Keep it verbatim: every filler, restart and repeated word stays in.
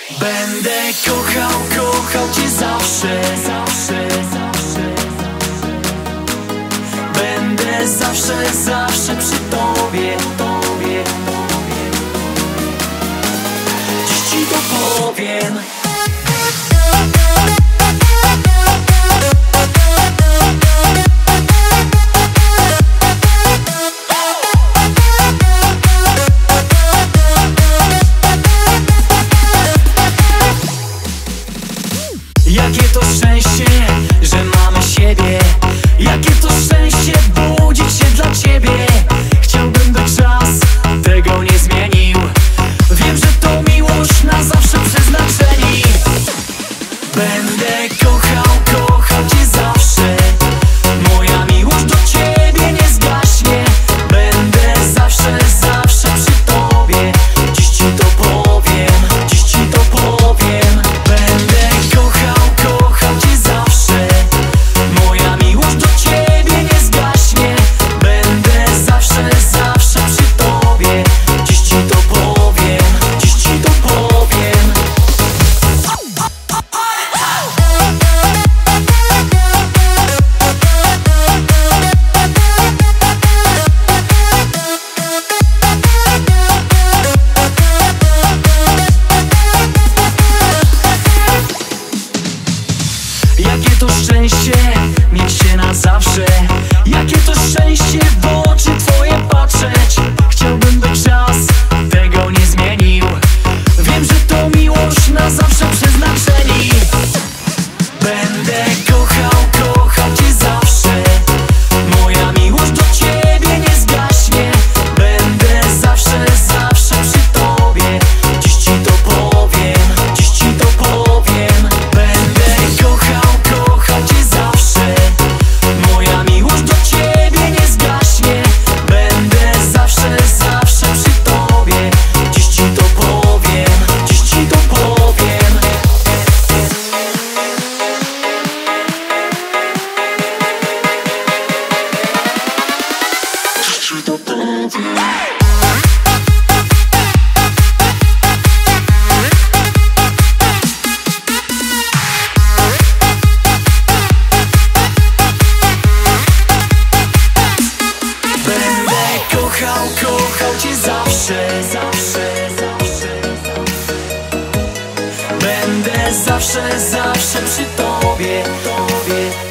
Będę kochał, kochał cię zawsze, zawsze, zawsze. Będę zawsze, zawsze przy tobie, tobie, tobie. Dziś ci to powiem. Jakie to szczęście, że mamy siebie. Jakie to szczęście budzić się dla ciebie. Chciałbym, by czas tego nie zmienił. Wiem, że to miłość na zawsze przeznaczeni. Będę kochał, kochał cię zawsze. Moja miłość do ciebie nie zgaśnie. Będę zawsze, zawsze przy tobie. Dziś ci to powiem, dziś ci to powiem. Będę kochał, kochał cię zawsze. Moja miłość do ciebie nie zgaśnie. Będę zawsze, zawsze przy tobie. Dziś ci to powiem, dziś ci to powiem. Jakie to szczęście mieć cię na zawsze. Jakie to szczęście w oczy twoje patrzeć. Chciałbym, by czas tego nie zmienił. Wiem, że to miłość na zawsze przeznaczeni. Będę kochał, kochał cię zawsze. Moja miłość do ciebie nie zgaśnie. Będę zawsze, zawsze przy tobie. Dziś ci to powiem, dziś ci to powiem. Będę kochał, kochał cię zawsze. Moja miłość do ciebie nie zgaśnie. Będę zawsze, zawsze przy tobie. Dziś ci to powiem, dziś ci to powiem. Dziś ci to powiem. Będę kochał, kochał cię zawsze, zawsze, zawsze. Będę zawsze, zawsze przy tobie, tobie.